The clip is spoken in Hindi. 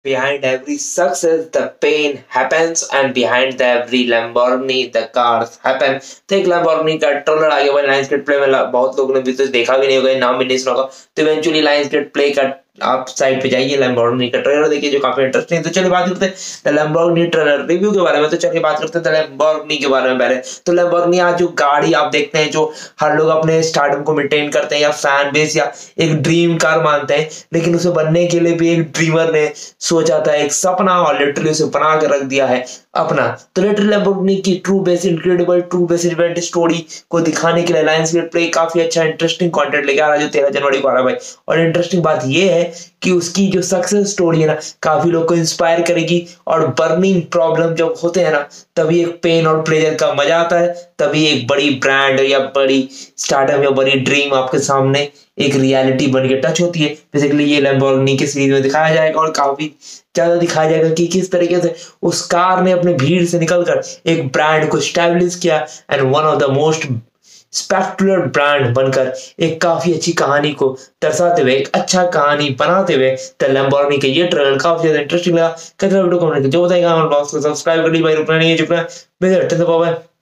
Behind every success, the pain happens, and behind the every Lamborghini, the cars happen. तो एक Lamborghini का ट्रेलर आगे हुआ लाइंस गेट प्ले में बहुत लोगों ने भी तो देखा भी नहीं होगा, नाम भी नहीं सुना होगा। तो इवेंचुअली लाइंस गेट प्ले का आप साइट पे जाइए, Lamborghini का ट्रेलर देखिए जो काफी इंटरेस्टिंग है। तो चलिए बात करते हैं Lamborghini ट्रेलर रिव्यू के बारे में। तो चलिए बात करते हैं Lamborghini के बारे में पहले। तो Lamborghini आज जो गाड़ी आप देखते हैं, जो हर लोग अपने स्टारडम को मेंटेन करते हैं या फैन बेस या एक ड्रीम कार मानते हैं, लेकिन उसे बनने के लिए भी एक ड्रीमर ने सोचा था, एक सपना, और लिटरली उसे बना कर रख दिया है अपना। तो लिटरली Lamborghini की true base incredible true base event story को दिखाने के लिए लायंस गेट प्ले काफी अच्छा इंटरेस्टिंग कंटेंट लेके आ रहा है जो 13 जनवरी को आ रहा है भाई। और इंटरेस्टिंग बात ये है कि उसकी जो सक्सेस स्टोरी है ना, काफी लोग को इंस्पायर करेगी। और बर्निंग प्रॉब्लम जब होते हैं ना, तभी एक पेन और प्लेजर का मजा आता है, तभी एक बड़ी ब्रांड या बड़ी स्टार्टअप या बड़ी ड्रीम आपके सामने एक रियलिटी बन के टच होती है। बेसिकली ये Lamborghini की सीरीज में दिखाया जाएगा और काफी ज्यादा दिखाया जाएगा कि किस तरीके से उस कार ने अपने भीड़ से निकलकर एक ब्रांड को स्टैब्लिश किया and one of the most spectacular brand बनकर एक काफी अच्छी कहानी को दर्शाते हुए, एक अच्छा कहानी बनाते हुए द Lamborghini के ये ट्रेलर काफी ज्यादा इंटरेस्टिंग लगा। कैसा वीडियो कमेंट जो बताएगा, सब्सक्राइब कर ली भाई, रुकना नहीं है, चुपना।